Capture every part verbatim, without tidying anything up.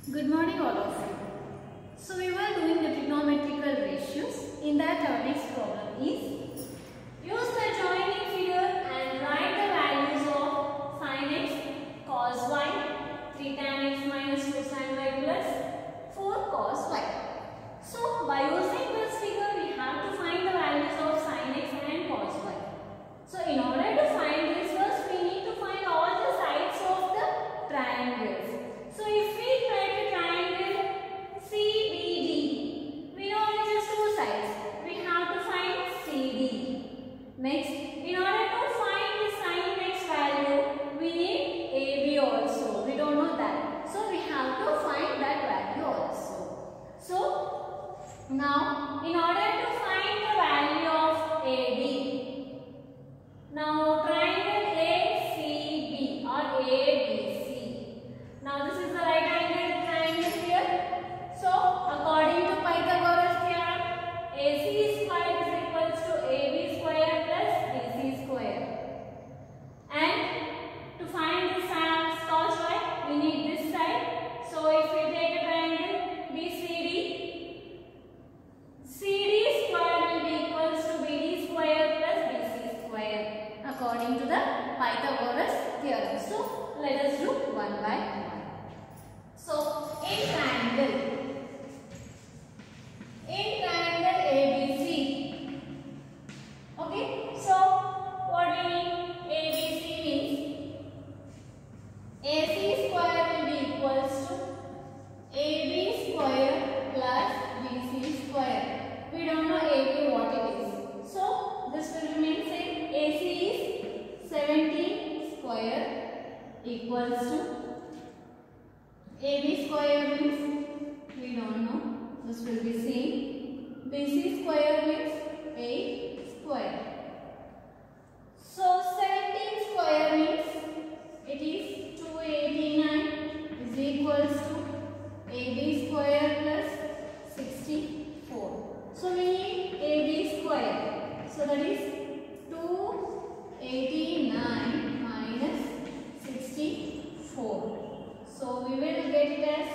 Good morning all of you. So we were doing the trigonometrical ratios. In that our next problem is use the joining figure and write the values of sin x, cos y, three tan x minus two sin y plus four cos y. So by using this figure we have to find the values of sin x and cos y. So in order to find this first we need to find all the sides of the triangles. So if we try to triangle C B D, we know only just two sides. We have to find C D. Next, in order to find the sin x value, we need A B also. We don't know that. So we have to find that value also. So now, in order to find the value of A B, now triangle A C B or A B C. Now this is the right angle triangle here. So according to Pythagoras theorem, A C square is equals to A B square plus B C square. And to find this side cos y, we need this side. So if we take a triangle B C D, C D square will be equals to B D square plus B C square according to the Pythagoras theorem. So let us do one by one. So in triangle, in triangle A B C, okay. So what do you mean? A B C means A C square will be equals to A B square plus B C square. We don't know A B what it is. So this will remain same. A C is seventeen square equals to A B square means we don't know. This will be same. B C square means eight square. So seventeen square means it is two hundred eighty-nine is equals to A B square plus sixty-four. So we need A B square. So that is two hundred eighty-nine minus sixty-four. So we will get it as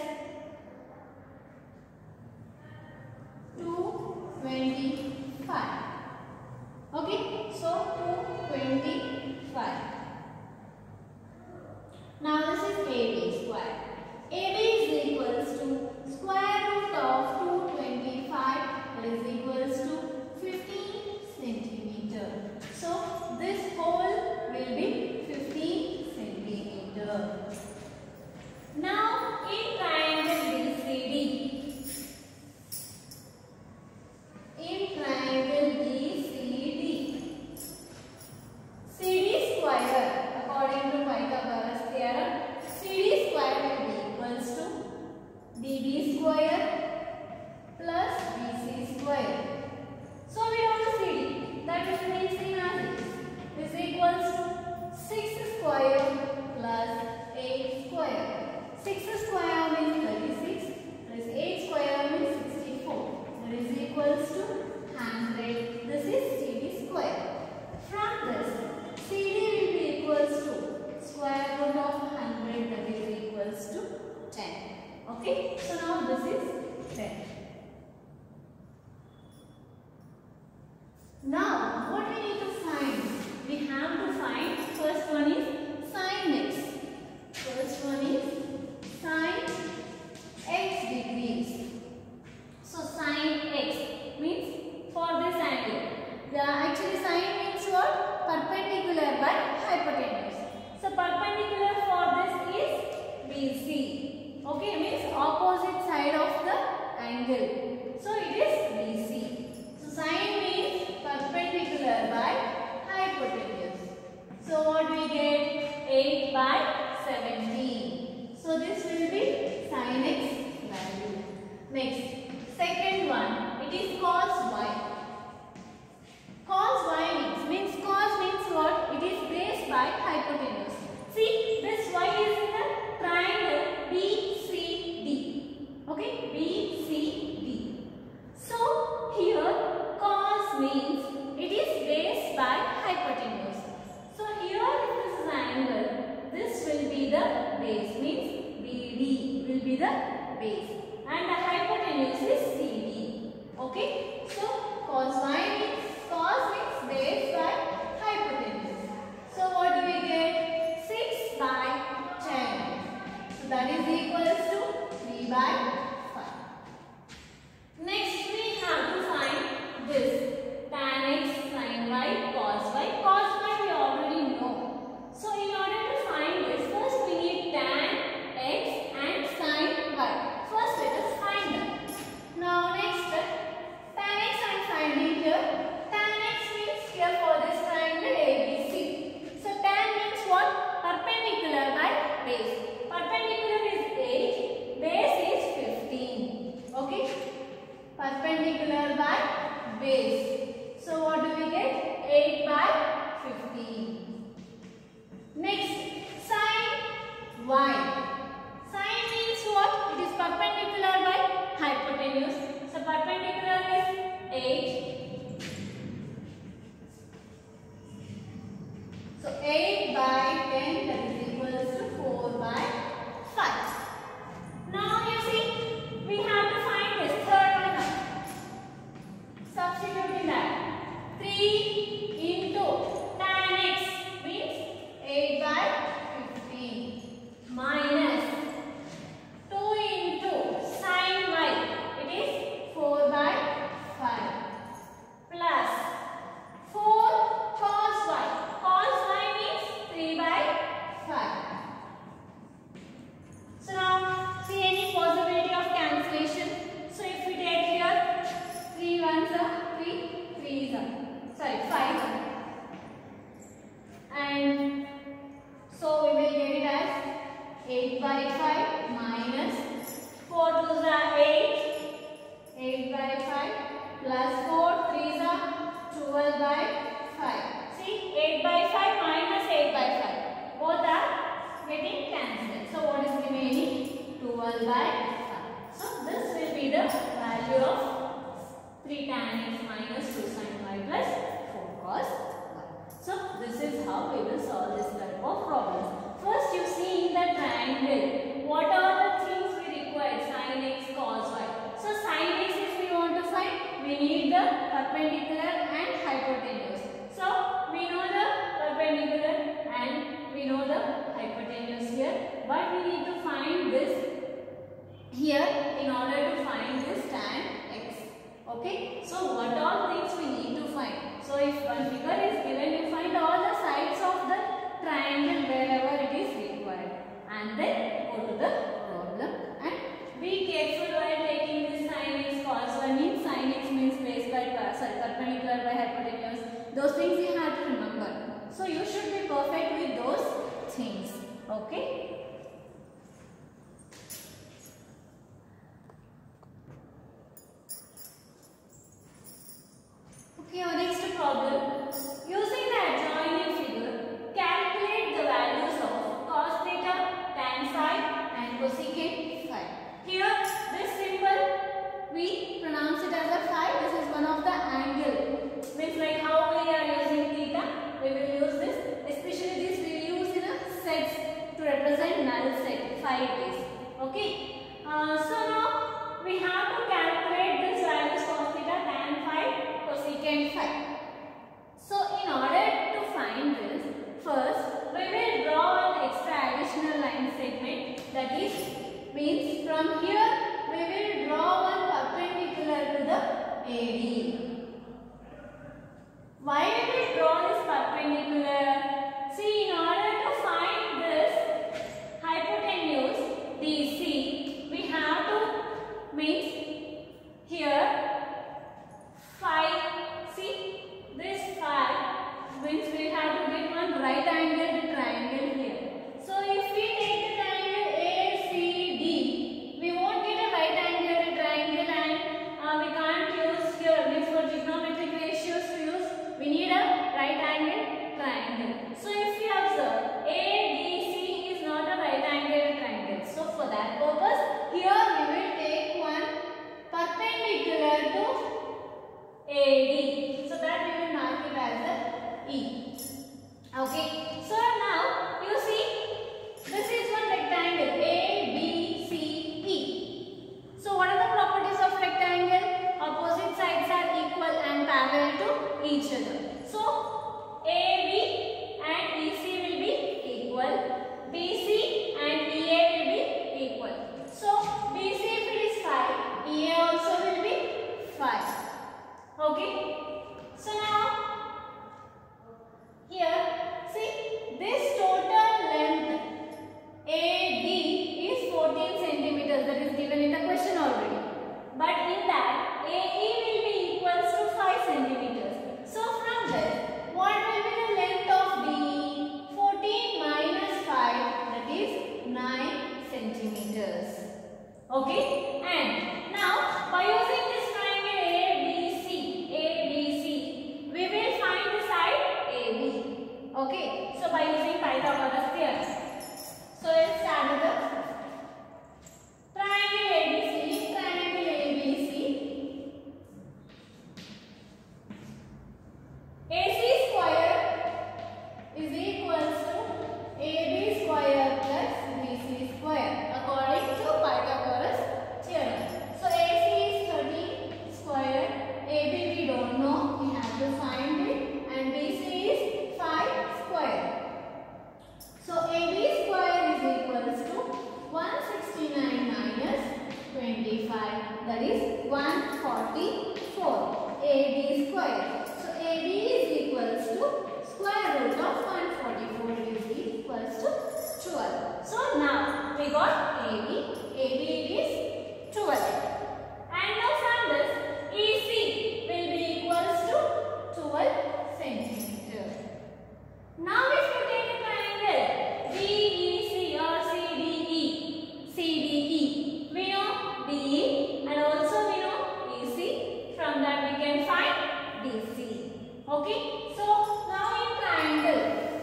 two hundred twenty-five. Okay, so two hundred twenty-five. Now this is A B square. A B is equals to square root of two hundred twenty-five, that is equals to fifteen centimeter. So this whole will be fifteen centimeter. Now in triangle B C D, in triangle B C D, C D square according to Pythagoras theorem, C D square will be equals to B B square plus B C square. So we don't know C D, that will remain same as it is equals to six square plus eight square. six square means thirty-six, that is eight square means sixty-four, that is equals to one hundred. This is C D square. From this, C D will be equals to square root of one hundred, that is equals to ten. Okay, so now this is ten. Now what we need to find? We have to find, first one is sin x. First one is sin x degrees. So sin x means for this angle. The actually sin means what? Perpendicular by hypotenuse. So perpendicular for this is B C. Okay, means opposite side of the angle. So it is B C. So sin means perpendicular by hypotenuse. So what we get? eight by seventeen. So this will be sin x value. Next, second one, it is cos y. Cos y means, means cos means what? It is base by hypotenuse. See, this y is in the triangle B C D. Okay, B C D. So here cos means it is base by hypotenuse. So here if this is angle, this will be the base, means B D will be the base. And the hypotenuse is C D. Okay. So cos y means, cos means base by hypotenuse. So what do we get? six by ten. So that is equals to three by five. Next we have to find this tan x sin y cos y. Cos y we already know. So in order to find this, first we need tan x and sin y. First let us find them. Now next, tan x I am finding here. Tan x means here for this triangle A B C. So tan means what? Perpendicular by base. Perpendicular is eight, base is fifteen. Okay? Perpendicular by base. So what do we get? eight by fifteen. Next, sin y. Sin means what? It is perpendicular by hypotenuse. So perpendicular is eight. So eight by ten, that is equals to four by five. Now you see, we have to find this third one. Substituting that. three into tan x means eight by fifteen minus two into sin y, it is four by five, plus four cos y. Cos y means three by five. So now see any possibility of cancellation. So if we take here three ones are three, three is are sorry five, and so we will get it as eight by five minus four twos are eight, eight by five plus four threes are twelve by five. See, eight by five minus eight by five, both are getting cancelled. So what is remaining? twelve by five. So this will be the value of three tan x minus two sin y plus four cos y. So this is how we will solve this type of problems. First you see in the triangle, what are the things we require? Sin x, cos y. So sin x if we want to find, we need the perpendicular and hypotenuse. So we know the perpendicular and we know the hypotenuse here, but we need to find this here in order to find this tan x. Okay, so what all things we need to find? So if one figure is given, you find all the sides of the triangle wherever it is required, and then go to the problem and be careful while taking this sin x cos y. Means sin x means base by sorry perpendicular by hypotenuse. Those things you have to remember. So you should be perfect with those things. Okay. Okay, our next problem. Using the adjoining figure, calculate the values of cos theta, tan phi and cosecant phi. Here, this symbol, we pronounce it as a phi. This is one of the angle. Means like how we are using theta, we will use this. Especially this we will use in a sets to represent null set. Phi it is. Okay. Uh, so now we have to calculate this values cos theta, tan phi, cosecant phi. So in order to find this, first we will draw an extra additional line segment. That is means from here we will draw one perpendicular to the A D. Why we will draw this perpendicular? See, in order to find this hypotenuse D C, we have to means here phi. See, this phi means we have to get one right angled triangle here. So if we take the triangle A C D, we won't get a right angled triangle, and uh, we can't use here means for trigonometric ratios to use. We need a right angled triangle. Okay, and now by using this triangle A B C, A B C, we will find the side A B. Okay, so by using Pythagoras theorem. So let's start with the triangle A B C. Triangle A B C. A C square is equals to A B square plus B C square according to Pythagoras theorem. So A C is thirty square, A B we don't know, we have to find it, and B C is five square. So A B square is equals to one hundred sixty-nine minus twenty-five, that is one hundred forty-four. A B square. So A B is equals to square root of one hundred forty-four is equals to twelve. So now we got A B. A B is twelve. And now from this E C will be equals to twelve centimeters. Now if you take a triangle D E C or C D E, C D E, we know D E and also we know E C. From that we can find D C. Okay, so now in triangle,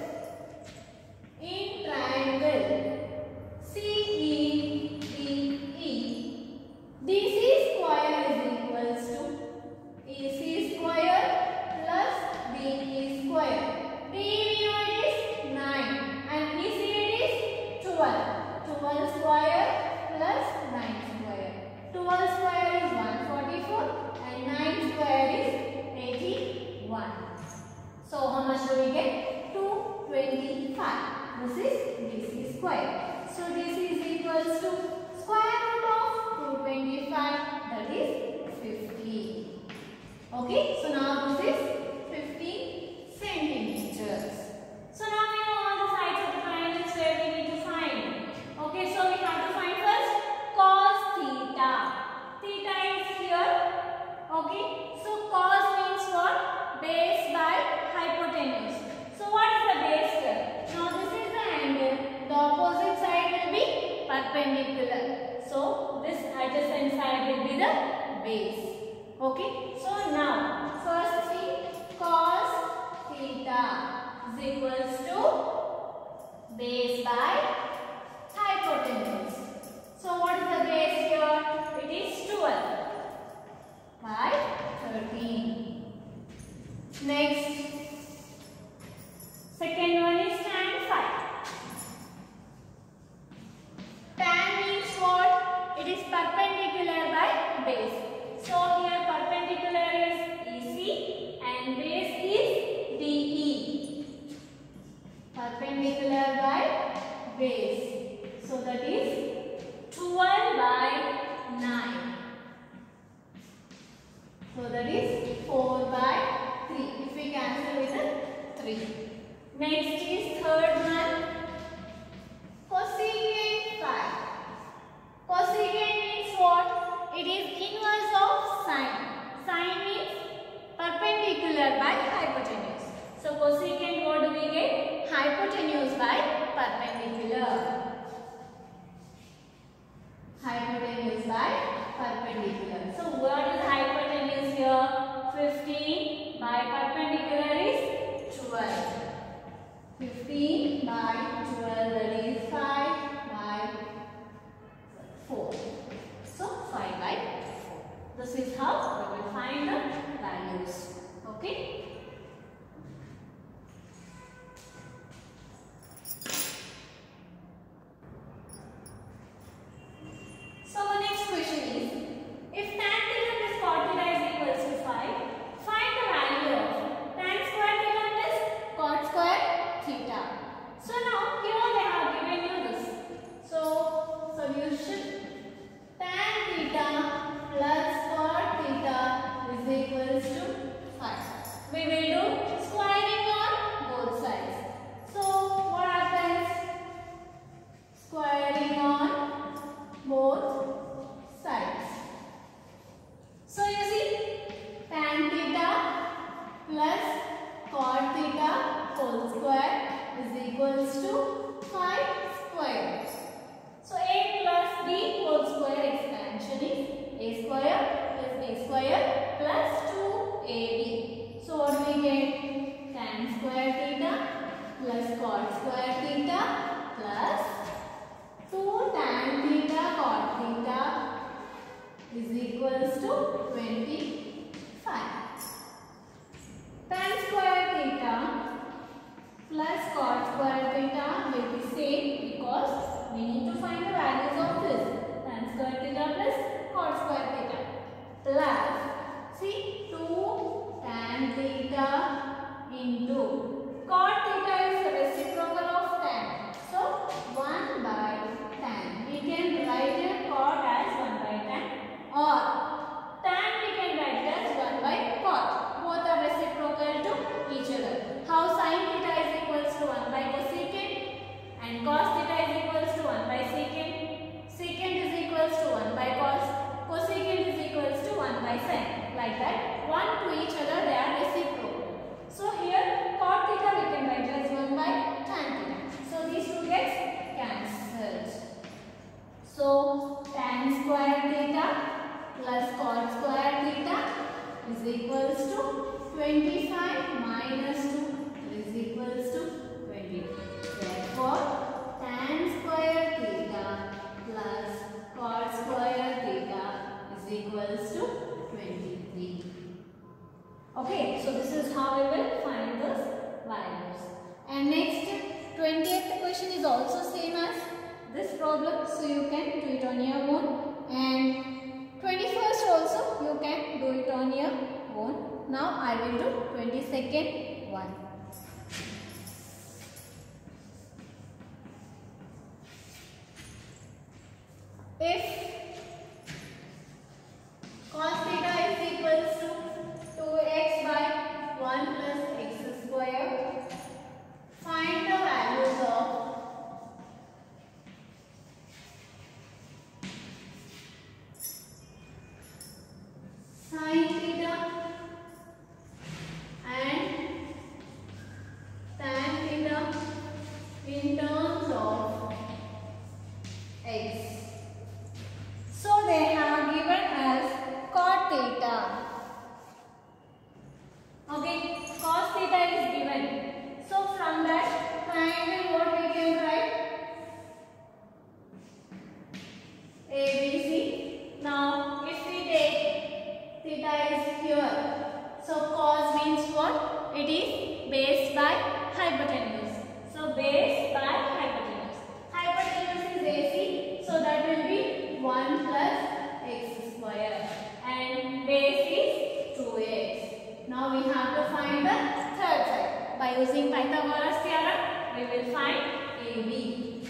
in triangle C E D E, D C square is equals to E C square plus D E square. D E we know it is nine and E C it is twelve. twelve square plus nine square. twelve square is one hundred forty-four and nine square is eighty-one. So how much do we get? two hundred twenty-five. This is D C square. So D C is equals to square root of two hundred twenty-five, that is fifteen. Okay, so now this is fifteen centimeters. So now we know all the sides of the triangles where we need to find. Okay, so we have to find first cos theta. Theta is here. Okay, so cos means what? Base by hypotenuse. So what is the base here? Now this is the angle. The opposite side will be perpendicular. So this adjacent side will be the base. Okay, so now first thing, cos theta is equals to base by hypotenuse. So what is the base here? It is twelve by thirteen. Next, second one is tan phi. Tan means what? It is perpendicular by base. So here perpendicular is E C and base is D E. Perpendicular by base. So that is twelve by nine. So that is four by three. If we cancel with a three. Next is third one. Cosecant phi. Cosecant means what? It is inverse of sine. Sine means perpendicular by hypotenuse. So cosecant, what do we get? Hypotenuse by perpendicular. Hypotenuse by perpendicular. So what is hypotenuse here? fifteen by perpendicular is twelve. fifteen by twelve, that is five by four. So five by four. This is how we will find the values. Okay. So the next question is, if tan theta plus cot theta is equals to five, find the value of tan square theta plus cot square theta. So now a square plus two a b. So what do we get? Tan square theta plus cot square theta plus two tan theta cot theta is equals to twenty-five. Tan square theta plus cot square theta will be same because we need to find the values of this. Tan square theta plus cot square theta plus, see, two tan theta into cot theta is the reciprocal of tan. So one by tan. We can write a cot as one by tan or tan we can write as one by cot. Both are reciprocal to each other. How sin theta is equals to one by cosecant and cos theta is equals to one by secant. Secant is equals to one by cos. Cosecant is equals to one by sin. Like that, one to each other they are reciprocal. So here cot theta we can write as one by tan theta. So these two gets cancelled. So tan square theta plus cot square theta is equals to twenty-five minus two is equals to twenty-three. Therefore, tan square theta plus cot square theta is equals to twenty-three. Okay, so this is how we will find those values. And next, twentieth question is also same as this problem, so you can do it on your own. And twenty-first also you can do it on your own. Now I will do twenty-second one. If cos theta is equals to two x by one plus x square, find the values of sin theta and tan theta in terms of x. So they have given us cot theta. Okay, cos theta is given. So from that triangle what we can write? A B C. Now if we take theta is here. So cos means what? It is base by hypotenuse. So base by hypotenuse. Hypotenuse is A C. So that will be one plus x square. And base is two x. Now we have to find the third side. By using Pythagoras theorem, we will find A B.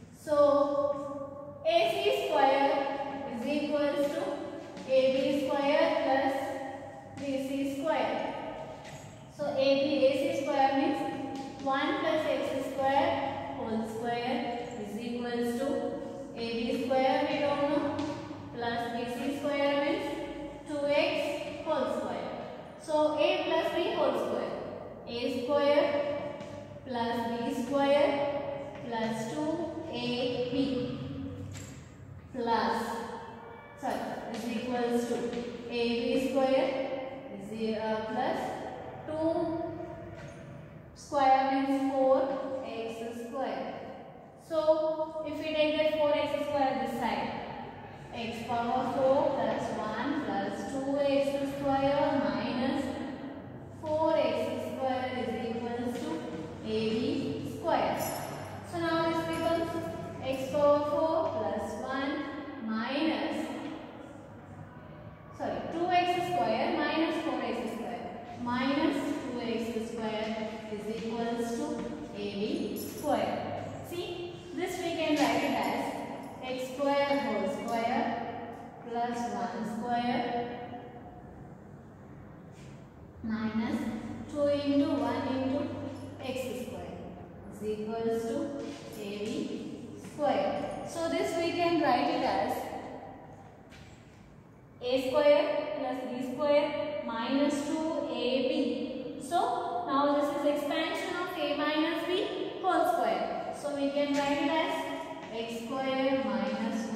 So A C square is equals to A B square plus B C square. So A B A C square means one plus x square whole square is equals to A B square we don't know plus B C square means two x whole square. So A plus B whole square. A square plus B square plus two A B plus, sorry, is equals to A B square is uh, plus two square means four x square. So if we take that four x square this side, x power four plus one plus two x square minus four x square is equals to A B square. So now this becomes x power four plus one minus, sorry, two x square minus four x square minus two x square is equals to A B square. See, this we can write it as x square whole square plus one square minus two into one into x square is equals to A B square. So this we can write it as a square plus b square minus two a b. So now this is expansion of a minus b whole square. So we can write it as x square minus